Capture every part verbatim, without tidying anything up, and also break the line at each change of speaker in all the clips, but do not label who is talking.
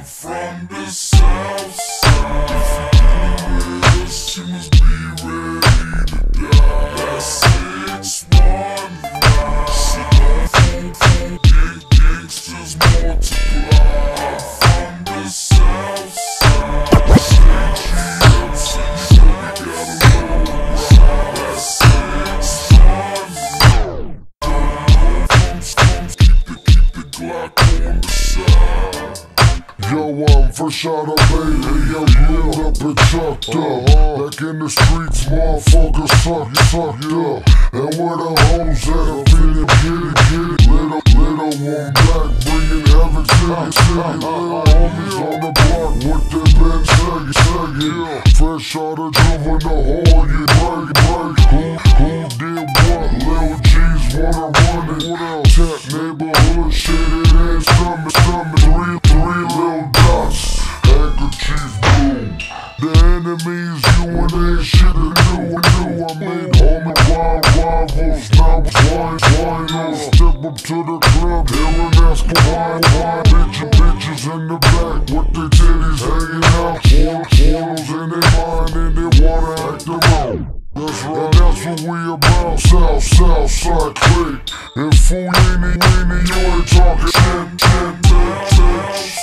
from the Southside. She must be ready to die. That's six one nine. She don't fool, fool, gang, gangsters multiply. From the Southside. Say G up, so you know we gotta roll right. That's six one nine. Keep the, keep the Glock on the side.
Yo, I'm first shot of baby, yo, glued up and chucked up. Back in the streets, motherfuckers sucked, sucked up. And where the hoes at, I'm feeling, get it, get it. Little, little one back, bringing havoc to the city. Little homies on the block with their Ben Seggy, Seggy. Fresh out of juvenile hall, you break, break. Who, who did what? Lil G's wanna run it. Tech neighborhood, shit, it ain't stomach, stomach. Three, three little dots, handkerchief blue. The enemies, you and ain't shit to do and do. I made homie wild rivals, now wine, wine. Step up to the club, here and ask for wine, wine. Bitches, bitches in the back, with their titties hanging out. Portals in their mind and they wanna act around. That's right, and that's what we about. South, Southside click. And fool, weenie, weenie, you ain't talking shit, shit, shit, shit.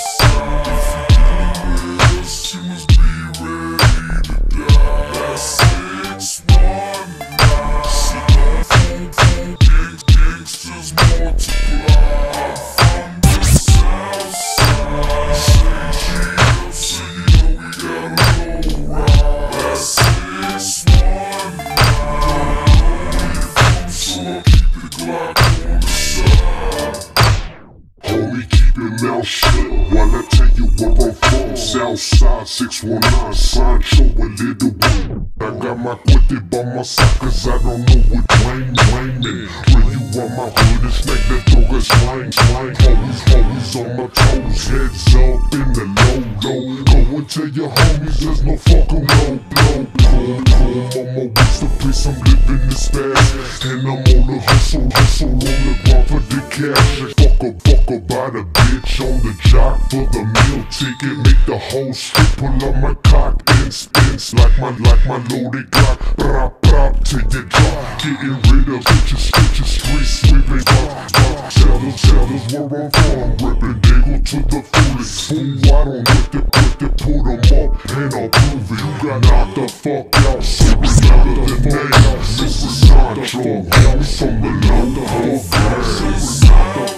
She must be ready to die. That's six one nine. She don't fool, fool, gang, gangsters multiply. From the Southside. Say G up, so you know we gotta roll right. That's six one nine. So keep the Glock on the side.
Homie, keep your mouth shut while I tell you where I'm from. Southside six one nine, Sancho and Little One. I got my cuete by my side cause I don't know what Wayne, Wayne mean. When you on my hood, it's like that dog is slang, slang. Always, always on my toes, heads up in the low, low. Go and tell your homies there's no fucking low, blow. Chrome, chrome on my wrist, the place I'm living is fast. And I'm on the hustle, hustle on the ground for the cash. Fuck a, fuck about a bitch on the jock for the meal ticket. Make the whole strip, pull up my cock and spins like my, like my loaded Glock. Brap, brap, till you drop. Getting rid of bitches, bitches, street sweeping. Bop, bop, sellers, sellers, where I'm from. Ripping Diggle to the fullest. Fool, I don't let the, let the put them up and I'll prove it. You got knocked the fuck out, so remember the name. Mister Sancho, I'm from the low, fuck.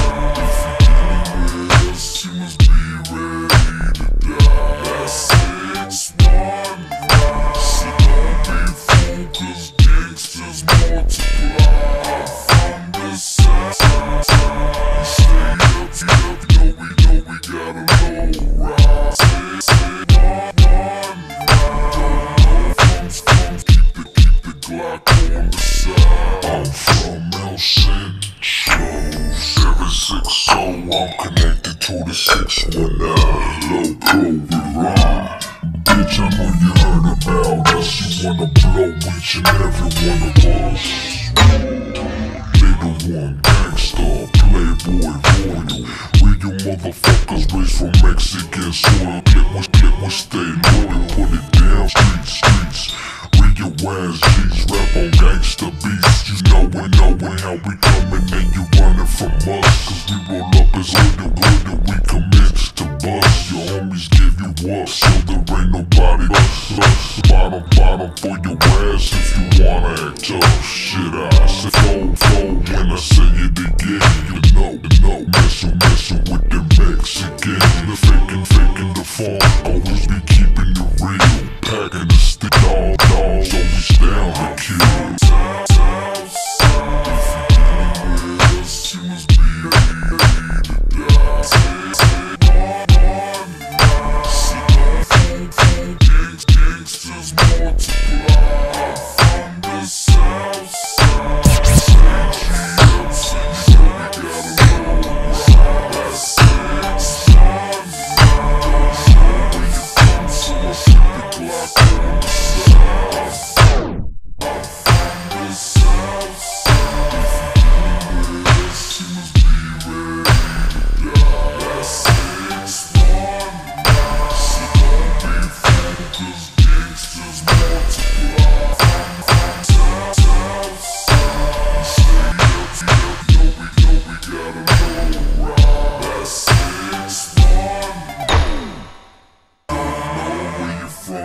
She must be ready to die. That's six one nine. She don't be fooled cause gangsters multiply. From the Southside. Stay up, up, know we, know we gotta roll right. Six one nine. Keep the, keep the Glock on the side.
I'm from El Centro, seven six zero, I'm connected to the six one nine. Loco, we ride. Bitch, I know you heard about us. You wanna blow each and every one of us. Little one, gangster, playboy, royal. We you motherfuckers raised from Mexican soil. Click, we, click, we stay loyal. Put it down, streets, streets. We your ass G's, rap on gangster beats. You know we knowin' how we comin' and you runnin' from us. Cause we roll up as little good that we commit to bust. Your homies give you up, so there ain't nobody but us. Bottom, bottom for your ass if you wanna act tough. Shit, I say fold, fold when I say it again. You know, you know, messin', messin' with the Mexicans. The faking, faking the phone, always be keeping it real. Packing the stick, dog, dogs, always down to kill.
She must be ready to die. She don't fool, fool, gangs, gangsters multiply. From the Southside.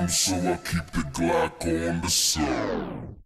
so I keep the Glock on the side.